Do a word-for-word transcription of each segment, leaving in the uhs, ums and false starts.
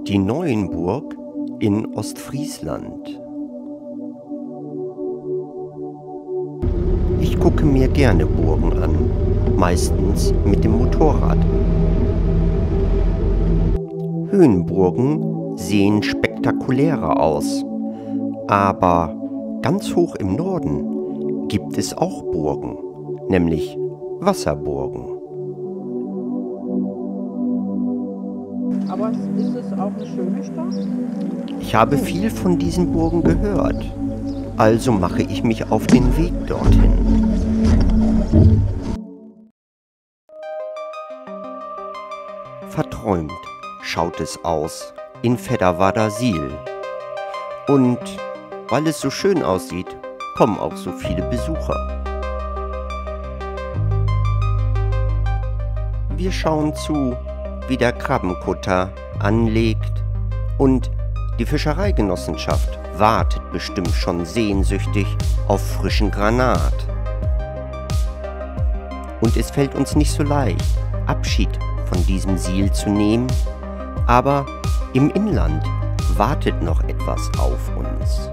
Die Neuenburg in Ostfriesland. Ich gucke mir gerne Burgen an, meistens mit dem Motorrad. Höhenburgen sehen spektakulärer aus, aber ganz hoch im Norden gibt es auch Burgen, nämlich Wasserburgen. Aber ist es auch eine schöne Stadt? Ich habe viel von diesen Burgen gehört, also mache ich mich auf den Weg dorthin. Verträumt schaut es aus in Fedderwarder-Siel. Und weil es so schön aussieht, kommen auch so viele Besucher. Wir schauen zu, wie der Krabbenkutter anlegt, und die Fischereigenossenschaft wartet bestimmt schon sehnsüchtig auf frischen Granat. Und es fällt uns nicht so leicht, Abschied von diesem Siel zu nehmen, aber im Inland wartet noch etwas auf uns.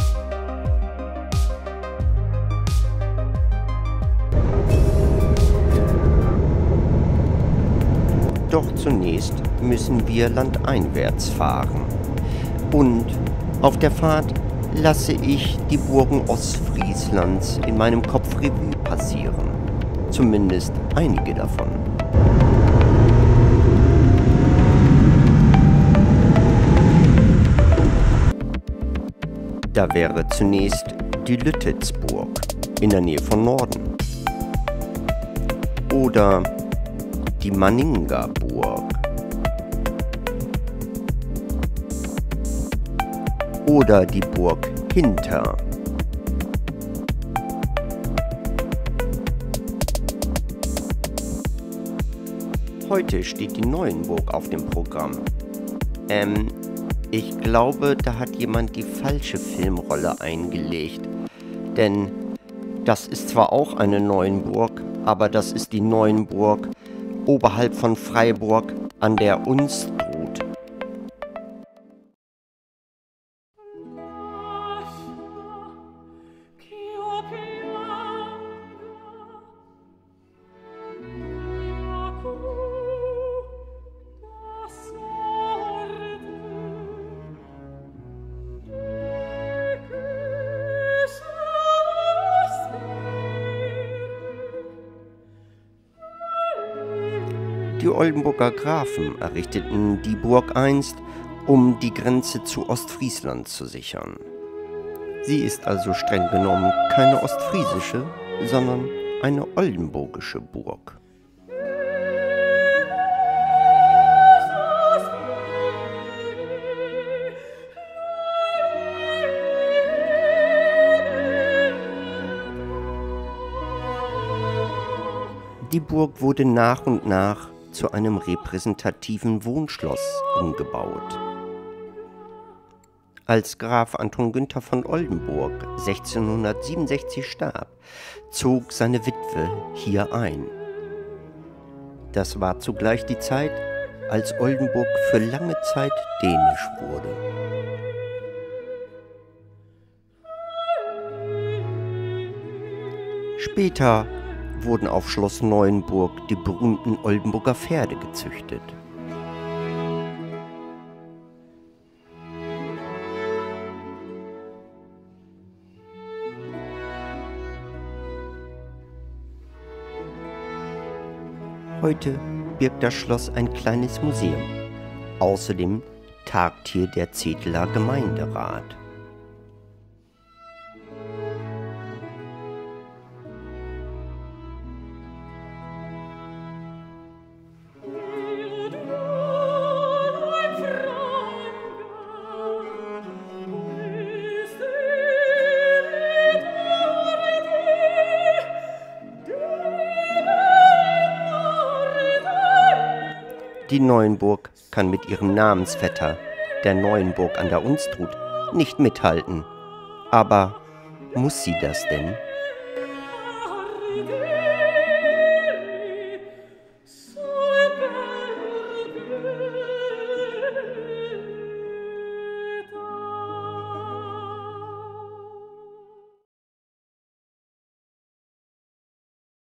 Doch zunächst müssen wir landeinwärts fahren. Und auf der Fahrt lasse ich die Burgen Ostfrieslands in meinem Kopf Revue passieren. Zumindest einige davon. Da wäre zunächst die Lüttetsburg in der Nähe von Norden. Oder die Maningerburg. Oder die Burg Hinter. Heute steht die Neuenburg auf dem Programm. Ähm, ich glaube, da hat jemand die falsche Filmrolle eingelegt. Denn das ist zwar auch eine Neuenburg, aber das ist die Neuenburg oberhalb von Freiburg an der Unstrut. Die Oldenburger Grafen errichteten die Burg einst, um die Grenze zu Ostfriesland zu sichern. Sie ist also streng genommen keine ostfriesische, sondern eine oldenburgische Burg. Die Burg wurde nach und nach zu einem repräsentativen Wohnschloss umgebaut. Als Graf Anton Günther von Oldenburg sechzehnhundertsiebenundsechzig starb, zog seine Witwe hier ein. Das war zugleich die Zeit, als Oldenburg für lange Zeit dänisch wurde. Später wurden auf Schloss Neuenburg die berühmten Oldenburger Pferde gezüchtet. Heute birgt das Schloss ein kleines Museum. Außerdem tagt hier der Zeteler Gemeinderat. Die Neuenburg kann mit ihrem Namensvetter, der Neuenburg an der Unstrut, nicht mithalten. Aber muss sie das denn?